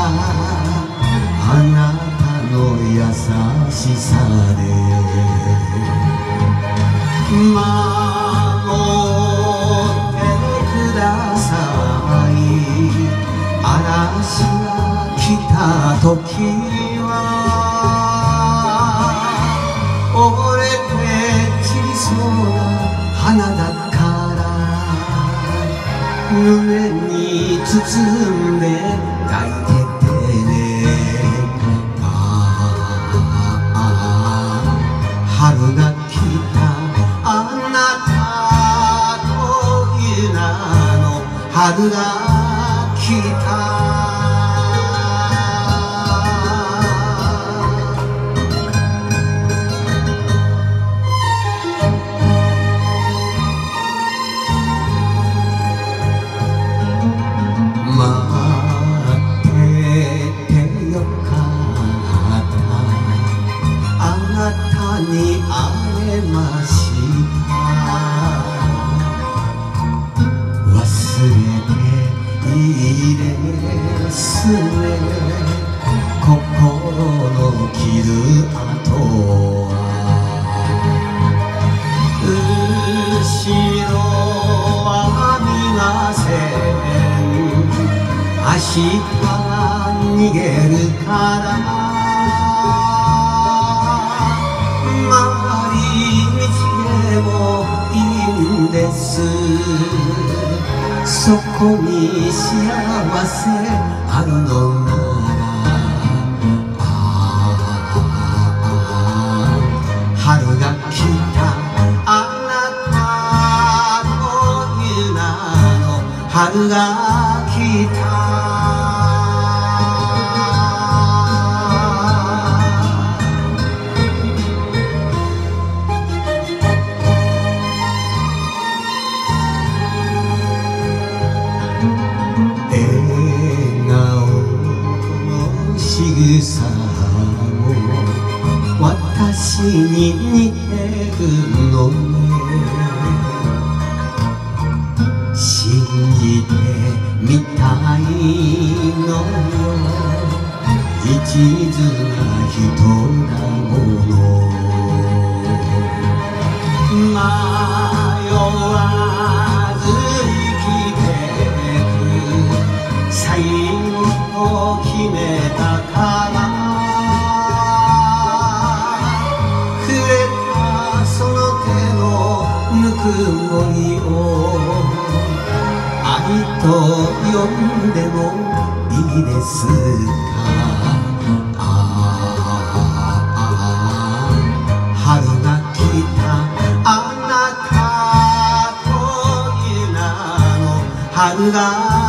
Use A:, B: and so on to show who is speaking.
A: あなたの優しさで守ってください。嵐が来た時は折れて散りそうな花だから胸に包んで抱いててね。春が来たあなたという名の春が来た。に会えました。忘れていいですね。心の傷跡は後ろは見ません。明日逃げるからそこに幸せあるのなら春が来たあなたという名の春が来た。仕草も私に似てるのね。信じてみたいのよ。一途な人だもの。迷わず生きてく最後と決めたから触れたその手のぬくもりを愛と呼んでもいいですか。春が来たあなたという名の春が